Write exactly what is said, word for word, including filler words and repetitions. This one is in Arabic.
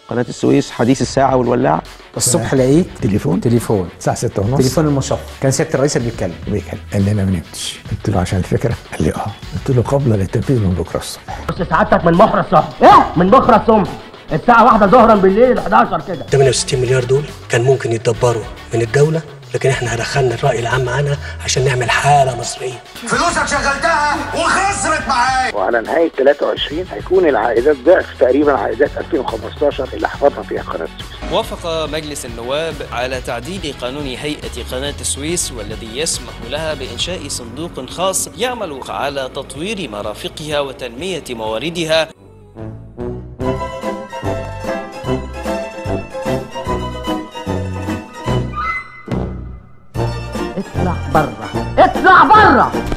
قناه السويس حديث الساعه والولاعه. الصبح لقيت تليفون تليفون الساعه ستة ونص، تليفون المشفر، كان سياده الرئيس اللي بيتكلم بيتكلم. قال لي انا ما نمتش. قلت له عشان الفكره؟ قال لي اه. قلت له قبل التنفيذ من بكره الصبح. بص سعادتك من بكره الصبح. ايه من بكره الصبح الساعه واحدة ظهرا بالليل حداشر كده. ثمانية وستين مليار دول كان ممكن يتدبروا من الدوله، لكن احنا دخلنا الراي العام معانا عشان نعمل حاله مصريه. فلوسك شغلتها وخسرت معاك. وعلى نهايه ثلاثة وعشرين هيكون العائدات ضعف تقريبا عائدات ألفين وخمستاشر اللي حفظها فيها قناه السويس. وافق مجلس النواب على تعديل قانون هيئه قناه السويس والذي يسمح لها بانشاء صندوق خاص يعمل على تطوير مرافقها وتنميه مواردها. اطلع بره اطلع بره.